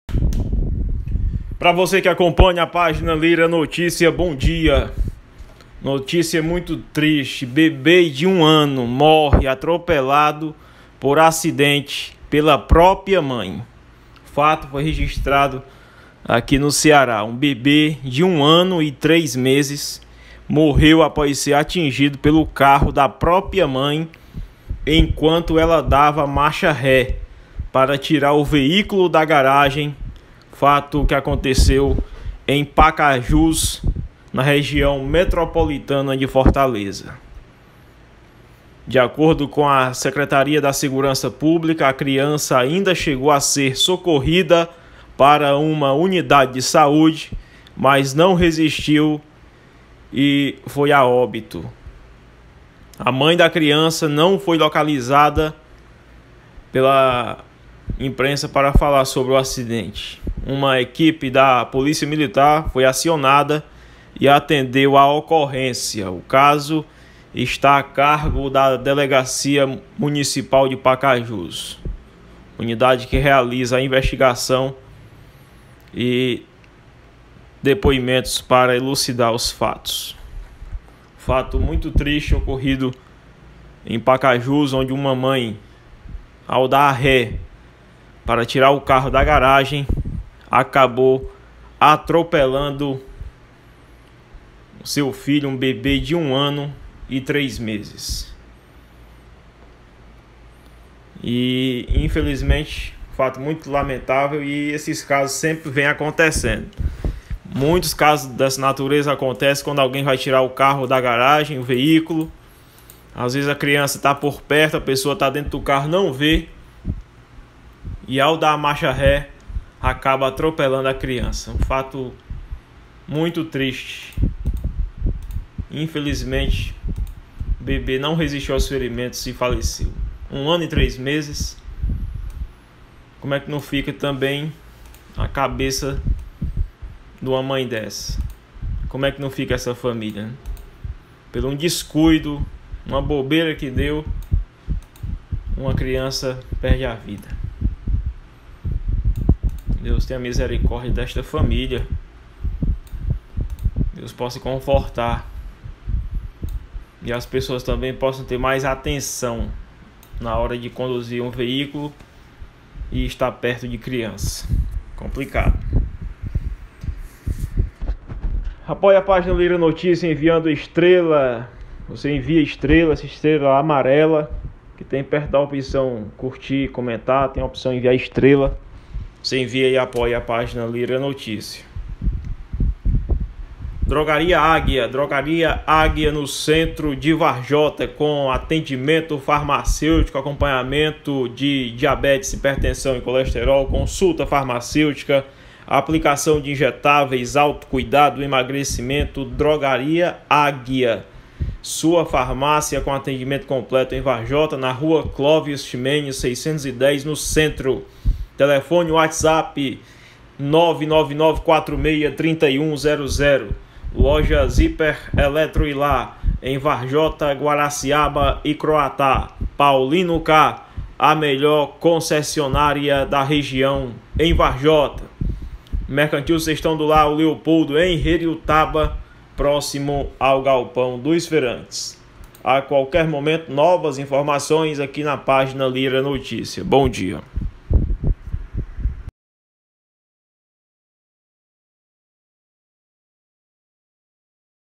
Para você que acompanha a página Lira Notícia, bom dia. Notícia muito triste: bebê de 1 ano morre atropelado por acidente pela própria mãe. O fato foi registrado aqui no Ceará. Um bebê de 1 ano e 3 meses morreu após ser atingido pelo carro da própria mãe enquanto ela dava marcha ré para tirar o veículo da garagem. Fato que aconteceu em Pacajus, na região metropolitana de Fortaleza. De acordo com a Secretaria da Segurança Pública, a criança ainda chegou a ser socorrida para uma unidade de saúde, mas não resistiu e foi a óbito. A mãe da criança não foi localizada pela imprensa para falar sobre o acidente. Uma equipe da Polícia Militar foi acionada e atendeu a ocorrência. O caso está a cargo da Delegacia Municipal de Pacajus, unidade que realiza a investigação e depoimentos para elucidar os fatos. Fato muito triste ocorrido em Pacajus, onde uma mãe, ao dar ré para tirar o carro da garagem, acabou atropelando seu filho, um bebê de 1 ano e 3 meses. E infelizmente, fato muito lamentável, e esses casos sempre vêm acontecendo. Muitos casos dessa natureza acontecem quando alguém vai tirar o carro da garagem, o veículo. Às vezes a criança está por perto, a pessoa está dentro do carro, não vê, e ao dar a marcha ré, acaba atropelando a criança. Um fato muito triste. Infelizmente, o bebê não resistiu aos ferimentos e faleceu. 1 ano e 3 meses. Como é que não fica também a cabeça de uma mãe dessa? Como é que não fica essa família, né? Pelo um descuido, uma bobeira que deu, uma criança perde a vida. Deus tenha misericórdia desta família. Deus possa confortar. E as pessoas também possam ter mais atenção na hora de conduzir um veículo e estar perto de criança. Complicado. Apoie a página Lira Notícia enviando estrela. Você envia estrela, essa estrela amarela que tem perto da opção curtir, comentar. Tem a opção enviar estrela. Você envia e apoia a página Lira Notícia. Drogaria Águia no centro de Varjota, com atendimento farmacêutico, acompanhamento de diabetes, hipertensão e colesterol, consulta farmacêutica, aplicação de injetáveis, autocuidado, emagrecimento. Drogaria Águia, sua farmácia com atendimento completo em Varjota, na rua Clóvis Ximenes 610, no centro. Telefone WhatsApp 999463100. Loja Zíper Eletro Ilá, em Varjota, Guaraciaba e Croatá. Paulino K, a melhor concessionária da região em Varjota. Mercantil Sextão do Lar Leopoldo, em Heriutaba, próximo ao Galpão dos Feirantes. A qualquer momento, novas informações aqui na página Lira Notícia. Bom dia.